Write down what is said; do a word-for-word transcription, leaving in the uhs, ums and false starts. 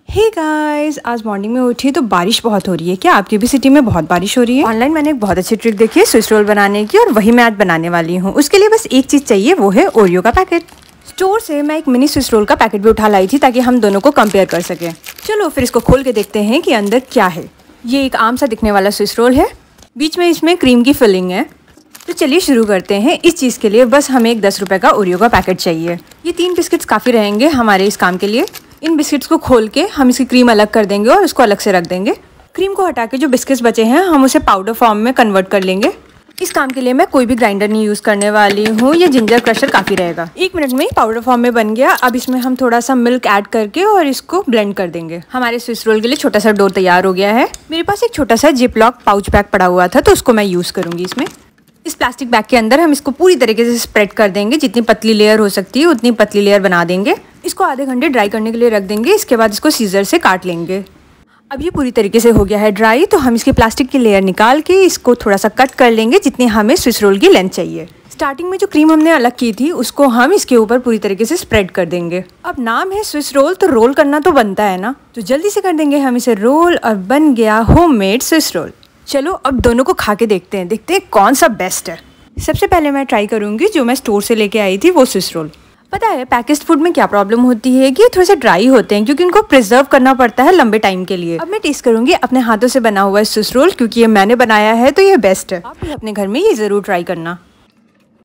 Hey guys, आज morning में उठी तो बारिश बहुत हो रही है। क्या आपकी भी सिटी में बहुत बारिश हो रही है? ऑनलाइन मैंने एक बहुत अच्छी ट्रिक देखी है स्विस रोल बनाने की, और वही मैं आज बनाने वाली हूँ। उसके लिए बस एक चीज़ चाहिए, वो है ओरियो का पैकेट। स्टोर से मैं एक मिनी स्विस रोल का पैकेट भी उठा लाई थी ताकि हम दोनों को कंपेयर कर सकें। चलो फिर इसको खोल के देखते हैं कि अंदर क्या है। ये एक आम सा दिखने वाला स्विस रोल है, बीच में इसमें क्रीम की फिलिंग है। तो चलिए शुरू करते हैं। इस चीज़ के लिए बस हमें एक दस रुपये का ओरियो का पैकेट चाहिए। ये तीन बिस्किट्स काफ़ी रहेंगे हमारे इस काम के लिए। इन बिस्किट्स को खोल के हम इसकी क्रीम अलग कर देंगे और उसको अलग से रख देंगे। क्रीम को हटा के जो बिस्किट्स बचे हैं हम उसे पाउडर फॉर्म में कन्वर्ट कर लेंगे। इस काम के लिए मैं कोई भी ग्राइंडर नहीं यूज़ करने वाली हूँ, ये जिंजर क्रशर काफ़ी रहेगा। एक मिनट में ही पाउडर फॉर्म में बन गया। अब इसमें हम थोड़ा सा मिल्क ऐड करके और इसको ब्लेंड कर देंगे। हमारे स्विस रोल के लिए छोटा सा डो तैयार हो गया है। मेरे पास एक छोटा सा जिप लॉक पाउच बैग पड़ा हुआ था तो उसको मैं यूज़ करूँगी इसमें। इस प्लास्टिक बैग के अंदर हम इसको पूरी तरीके से स्प्रेड कर देंगे। जितनी पतली लेयर हो सकती है उतनी पतली लेयर बना देंगे। इसको आधे घंटे ड्राई करने के लिए रख देंगे। इसके बाद इसको सीजर से काट लेंगे। अब ये पूरी तरीके से हो गया है ड्राई, तो हम इसकी प्लास्टिक की लेयर निकाल के इसको थोड़ा सा कट कर लेंगे जितनी हमें स्विस रोल की लेंथ चाहिए। स्टार्टिंग में जो क्रीम हमने अलग की थी उसको हम इसके ऊपर पूरी तरीके से स्प्रेड कर देंगे। अब नाम है स्विस रोल तो रोल करना तो बनता है ना, तो जल्दी से कर देंगे हम इसे रोल और बन गया होममेड स्विस रोल। चलो अब दोनों को खा के देखते हैं, देखते हैं कौन सा बेस्ट है। सबसे पहले मैं ट्राई करूंगी जो मैं स्टोर से लेके आई थी, वो स्विस रोल। पता है पैकेज्ड फूड में क्या प्रॉब्लम होती है कि थोड़े से ड्राई होते हैं क्योंकि इनको प्रिजर्व करना पड़ता है लंबे टाइम के लिए। अब मैं टेस्ट करूंगी अपने हाथों से बना हुआ स्विस रोल, क्योंकि ये मैंने बनाया है तो ये बेस्ट है। आप भी अपने घर में ये ज़रूर ट्राई करना।